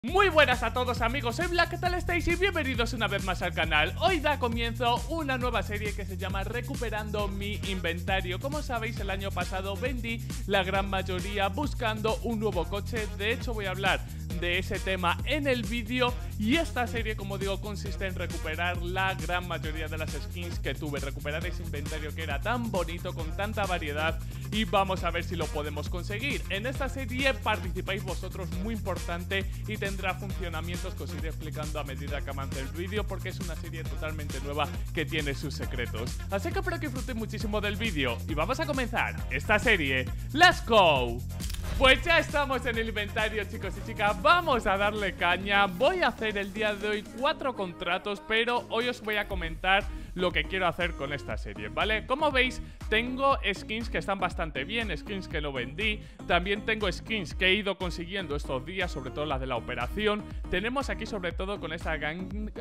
Muy buenas a todos amigos, soy Black, ¿qué tal estáis? Y bienvenidos una vez más al canal. Hoy da comienzo una nueva serie que se llama Recuperando mi inventario. Como sabéis, el año pasado vendí la gran mayoría buscando un nuevo coche. De hecho voy a hablar de ese tema en el vídeo. Y esta serie, como digo, consiste en recuperar la gran mayoría de las skins que tuve. Recuperar ese inventario que era tan bonito, con tanta variedad. Y vamos a ver si lo podemos conseguir. En esta serie participáis vosotros, muy importante, y tendrá funcionamientos que os iré explicando a medida que avance el vídeo, porque es una serie totalmente nueva que tiene sus secretos. Así que espero que disfrutéis muchísimo del vídeo y vamos a comenzar esta serie. ¡Let's go! Pues ya estamos en el inventario, chicos y chicas, vamos a darle caña. Voy a hacer el día de hoy 4 contratos, pero hoy os voy a comentar lo que quiero hacer con esta serie, ¿vale? Como veis, tengo skins que están bastante bien, skins que no vendí. También tengo skins que he ido consiguiendo estos días, sobre todo las de la operación. Tenemos aquí sobre todo con esta Gangnir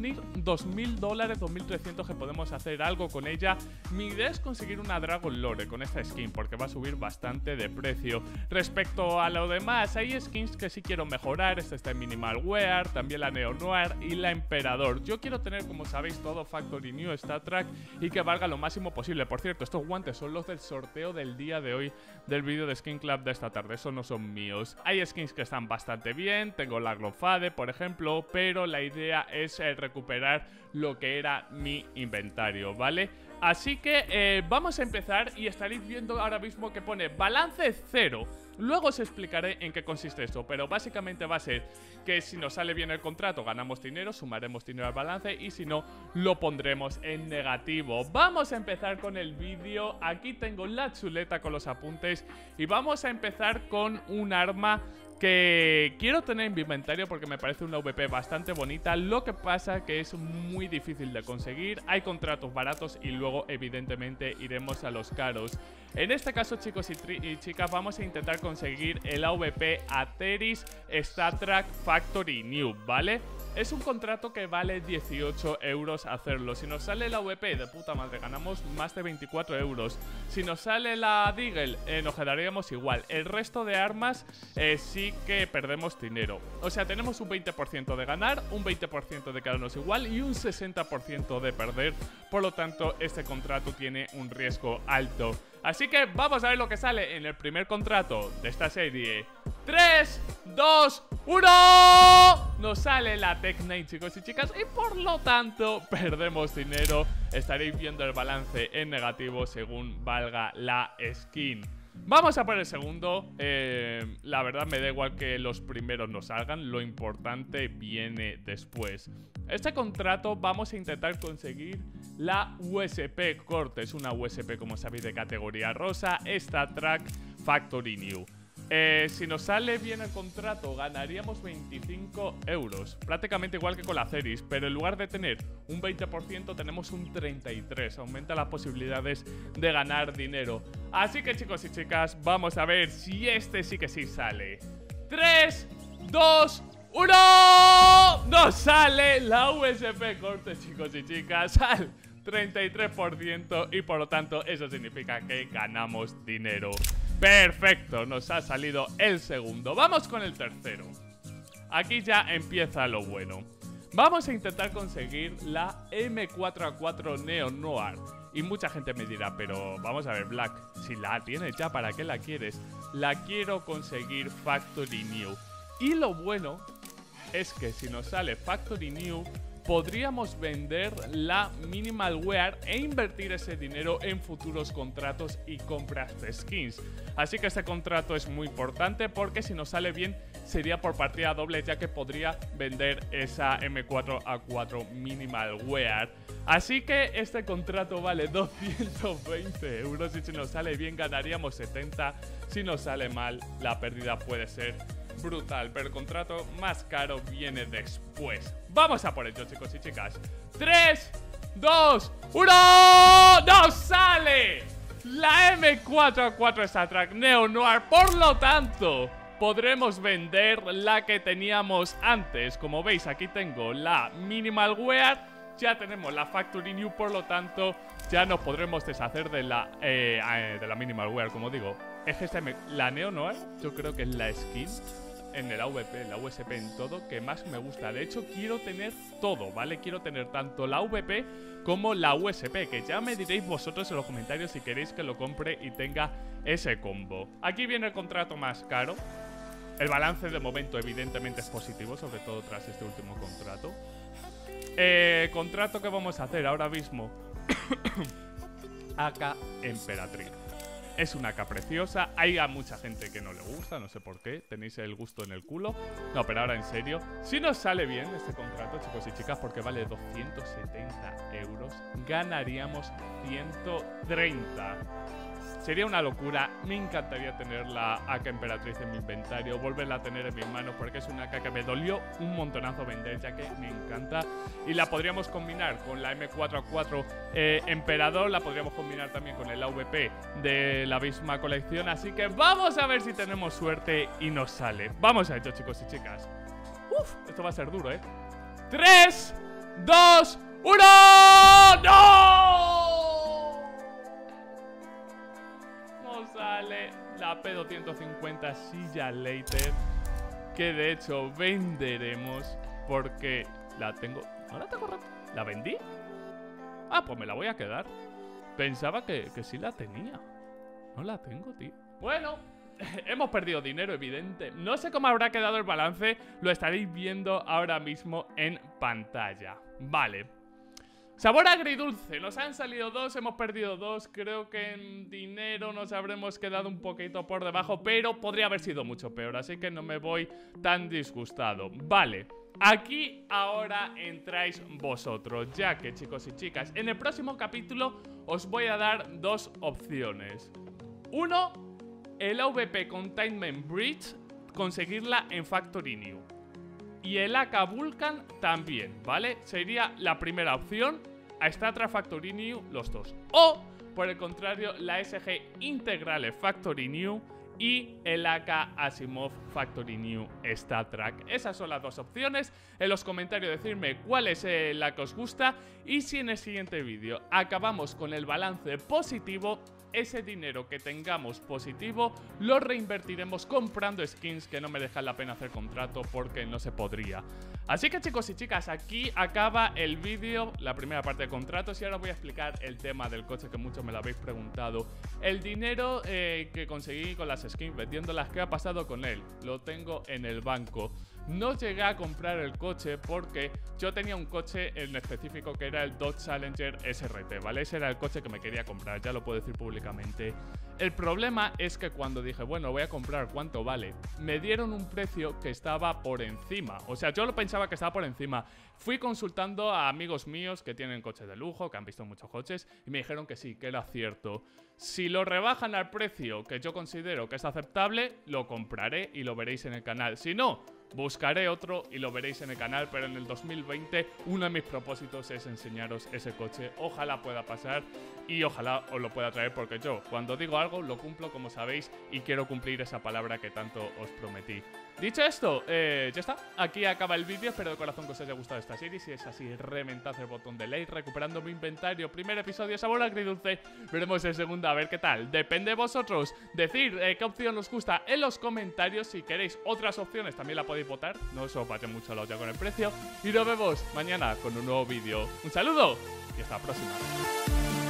$2000, 2300, que podemos hacer algo con ella. Mi idea es conseguir una Dragon Lore con esta skin, porque va a subir bastante de precio. Respecto a lo demás, hay skins que sí quiero mejorar. Esta está en Minimal Wear, también la Neo Noir y la Emperador. Yo quiero tener, como sabéis, todo Factory New, StatTrak, y que valga lo máximo posible. Por cierto, estos guantes son los del sorteo del día de hoy, del vídeo de Skin Club de esta tarde. Esos no son míos. Hay skins que están bastante bien. Tengo la Glofade, por ejemplo, pero la idea es recuperar lo que era mi inventario, ¿vale? Así que vamos a empezar y estaréis viendo ahora mismo que pone balance 0. Luego os explicaré en qué consiste esto, pero básicamente va a ser que si nos sale bien el contrato ganamos dinero, sumaremos dinero al balance, y si no, lo pondremos en negativo. Vamos a empezar con el vídeo. Aquí tengo la chuleta con los apuntes y vamos a empezar con un arma que quiero tener en mi inventario porque me parece una VP bastante bonita. Lo que pasa que es muy difícil de conseguir. Hay contratos baratos y luego evidentemente iremos a los caros. En este caso, chicos y chicas, vamos a intentar conseguir el AVP Ateris StatTrak Factory New, ¿vale? Es un contrato que vale 18 euros hacerlo. Si nos sale la VP, de puta madre, ganamos más de 24 euros. Si nos sale la Deagle, nos quedaríamos igual. El resto de armas sí que perdemos dinero. O sea, tenemos un 20% de ganar, un 20% de quedarnos igual y un 60% de perder. Por lo tanto, este contrato tiene un riesgo alto. Así que vamos a ver lo que sale en el primer contrato de esta serie. 3, 2, 1. Nos sale la Tech 9, chicos y chicas, y por lo tanto perdemos dinero. Estaréis viendo el balance en negativo según valga la skin. Vamos a por el segundo. La verdad me da igual que los primeros no salgan, lo importante viene después. Este contrato vamos a intentar conseguir la USP Corte. Es una USP, como sabéis, de categoría rosa, StatTrak Factory New. Si nos sale bien el contrato ganaríamos 25 euros, prácticamente igual que con la Ceris, pero en lugar de tener un 20% tenemos un 33%, aumenta las posibilidades de ganar dinero. Así que, chicos y chicas, vamos a ver si este sí que sí sale. 3, 2, 1. Nos sale la USP Corte, chicos y chicas, al 33%, y por lo tanto eso significa que ganamos dinero. Perfecto, nos ha salido el segundo. Vamos con el tercero. Aquí ya empieza lo bueno. Vamos a intentar conseguir la M4A4 Neo Noir. Y mucha gente me dirá, pero vamos a ver, Black, si la tienes ya, ¿para qué la quieres? La quiero conseguir Factory New. Y lo bueno es que si nos sale Factory New, podríamos vender la Minimal Wear e invertir ese dinero en futuros contratos y compras de skins. Así que este contrato es muy importante porque si nos sale bien sería por partida doble, ya que podría vender esa M4A4 Minimal Wear. Así que este contrato vale 220 euros y si nos sale bien ganaríamos 70. Si nos sale mal, la pérdida puede ser brutal, pero el contrato más caro viene después. Vamos a por ello, chicos y chicas. 3, 2, 1. ¡Nos sale la M4A4 StatTrak Neo Noir! Por lo tanto, podremos vender la que teníamos antes. Como veis, aquí tengo la Minimal Wear. Ya tenemos la Factory New, por lo tanto ya nos podremos deshacer de la Minimal Wear, como digo. Es que la Neo Noir, yo creo que es la skin en el AVP, la USP, en todo, que más me gusta. De hecho, quiero tener todo, ¿vale? Quiero tener tanto la AVP como la USP, que ya me diréis vosotros en los comentarios si queréis que lo compre y tenga ese combo. Aquí viene el contrato más caro. El balance de momento evidentemente es positivo, sobre todo tras este último contrato. Contrato que vamos a hacer ahora mismo. AK Emperatriz. Es una AK preciosa. Hay a mucha gente que no le gusta, no sé por qué. Tenéis el gusto en el culo. No, pero ahora en serio, si nos sale bien este contrato, chicos y chicas, porque vale 270 euros, ganaríamos 130. Sería una locura. Me encantaría tener la AK Emperatriz en mi inventario, volverla a tener en mis manos, porque es una AK que me dolió un montonazo vender, ya que me encanta. Y la podríamos combinar con la M4A4 Emperador, la podríamos combinar también con el AVP de la misma colección. Así que vamos a ver si tenemos suerte y nos sale. Vamos a ello, chicos y chicas. Uf, esto va a ser duro, 3, 2, 1. ¡No! Sale la P250 Silla Later, que de hecho venderemos porque la tengo... ¿No la tengo? ¿La vendí? Ah, pues me la voy a quedar. Pensaba que sí la tenía. No la tengo, tío. Bueno, hemos perdido dinero, evidente. No sé cómo habrá quedado el balance. Lo estaréis viendo ahora mismo en pantalla. Vale. Sabor agridulce, nos han salido 2, hemos perdido 2. Creo que en dinero nos habremos quedado un poquito por debajo, pero podría haber sido mucho peor, así que no me voy tan disgustado. Vale, aquí ahora entráis vosotros, ya que, chicos y chicas, en el próximo capítulo os voy a dar 2 opciones. Uno, el AVP Containment Bridge, conseguirla en Factory New. Y el AK Vulcan también, ¿vale? Sería la primera opción. A Statra Factory New, los dos. O, por el contrario, la SG Integrale Factory New y el AK Asimov Factory New StatTrak. Esas son las 2 opciones. En los comentarios decidme cuál es la que os gusta. Y si en el siguiente vídeo acabamos con el balance positivo, ese dinero que tengamos positivo lo reinvertiremos comprando skins, que no me dejan la pena hacer contrato porque no se podría. Así que, chicos y chicas, aquí acaba el vídeo, la primera parte de contratos, y ahora voy a explicar el tema del coche, que muchos me lo habéis preguntado. El dinero que conseguí con las skins vendiéndolas, ¿qué ha pasado con él? Lo tengo en el banco. No llegué a comprar el coche porque yo tenía un coche en específico que era el Dodge Challenger SRT, ¿vale? Ese era el coche que me quería comprar, ya lo puedo decir públicamente. El problema es que cuando dije, bueno, voy a comprar, ¿cuánto vale? Me dieron un precio que estaba por encima. O sea, yo lo pensaba que estaba por encima. Fui consultando a amigos míos que tienen coches de lujo, que han visto muchos coches, y me dijeron que sí, que era cierto. Si lo rebajan al precio que yo considero que es aceptable, lo compraré y lo veréis en el canal. Si no, buscaré otro y lo veréis en el canal, pero en el 2020 uno de mis propósitos es enseñaros ese coche. Ojalá pueda pasar y ojalá os lo pueda traer, porque yo cuando digo algo lo cumplo, como sabéis, y quiero cumplir esa palabra que tanto os prometí. Dicho esto, ya está. Aquí acaba el vídeo. Espero de corazón que os haya gustado esta serie. Si es así, reventad el botón de like. Recuperando mi inventario. Primer episodio, sabor agridulce. Veremos el segundo, a ver qué tal. Depende de vosotros. Decir qué opción os gusta en los comentarios. Si queréis otras opciones, también la podéis votar. No os vaya mucho a la olla con el precio. Y nos vemos mañana con un nuevo vídeo. Un saludo y hasta la próxima.